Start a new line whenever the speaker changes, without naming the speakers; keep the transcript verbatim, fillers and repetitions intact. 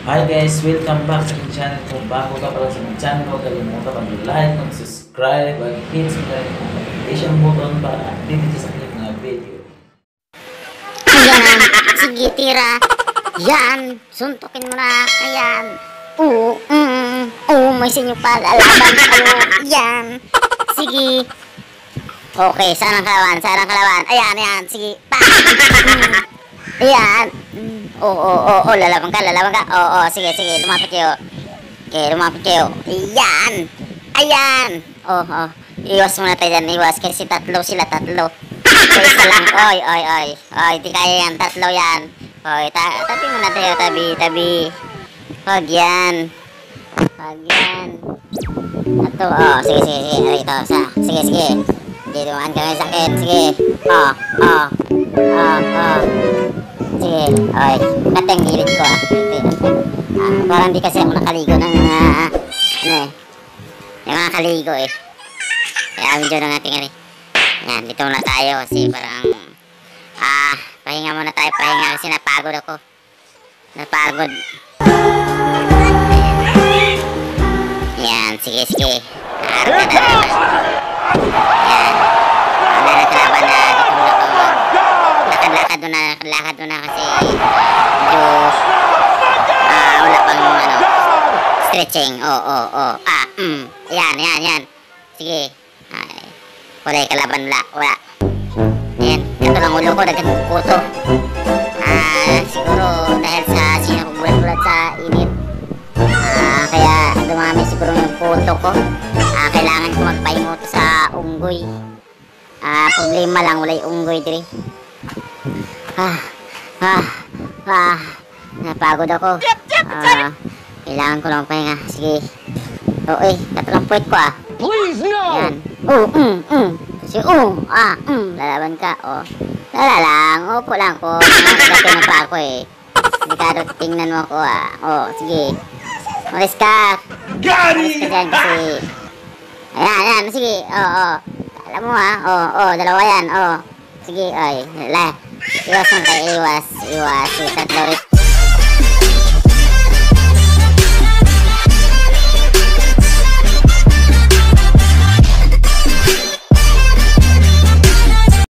Hi guys, welcome back sa aking channel. Kung bago ka pala sa aking channel, huwag kalimutan mag-like, mag-subscribe, at hit mo na rin ang notification button para update sa aking mga video.
Ayan, sige tira. Yan, suntukin mo na. Ayan. Oo, mm, oo, may sinyo pa. Lalaban ko. Yan. Sige. Okay, saan ang kalawan? Saan ang kalawan? Ayan, ayan. Sige. Pa. Mm. Ayan. Mm. Oo, oo, oo, oo. Lalaban ka, lalaban ka. Oo, oo. Sige, sige. Lumapit kayo. Okay, lumapit kayo. Ayan. Ayan. Oo, oh, oh. Iwas muna tayo dyan. Iwas. Kasi tatlo sila, tatlo. So, isa lang. Oy, oy, oy. Oy, di kaya yan. Tatlo yan. Oy, ta tabi muna tayo. Tabi, tabi. Huwag yan. Huwag yan. Ito, oh. Sige, sige, sige. Ito, sa. Sige, sige. Sige, dumaan ka ngayon sa akin. Sige. Oh, oh. Oh, oh. Sige. Oy. Kat yung gilid ko, ah. Ito yun. Ah, parang di kasi ako nakaligo ng mga, uh, ano eh. Yung mga kaligo, eh. Kaya medyo na natin, eh. Yan, dito muna tayo kasi parang ah, pahinga muna tayo, pahinga kasi napagod ako. Napagod. Yan, sige, sige. Harap ka na naman. Yan. Ano na kalaban na dito muna ako. Lakad-lakad muna, lakad muna kasi medyo ah, wala pang ano, stretching. Oo, oo, oo. Ah, mm. Yan, yan, yan. Sige. Ay. Wala yung kalaban, wala, wala. Ayan, ito lang ulo ko, nagkakuto. Ah, siguro dahil sa sinakugulat-gulat sa init. Ah, kaya dumami siguro yung puto ko. Ah, kailangan ko magpahingot sa unggoy. Ah, problema lang, wala yung unggoy diri. Ah, ah, ah, napagod ako. Ah, kailangan ko lang magpahinga, sige. Oo eh, katulang puwet ko ah.
Please no!
Yan. Oh, mm, mm. Si oh, ah, mm. Lalaban ka, oh. Lala lang, upo lang ko. Nakagatin na pa ako eh. Delikado, tingnan mo ako ah. Oh, sige. Malis ka. Malis ka dyan kasi. Ayan, ayan, sige. Oh, oh. Alam mo ah, oh, oh, dalawa yan, oh. Sige, ay, la. Iwas mo tayo, iwas. Iwas. Tatlo rin.